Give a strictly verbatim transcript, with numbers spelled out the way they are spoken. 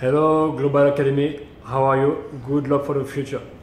Hello, Global Academy. How are you? Good luck for the future.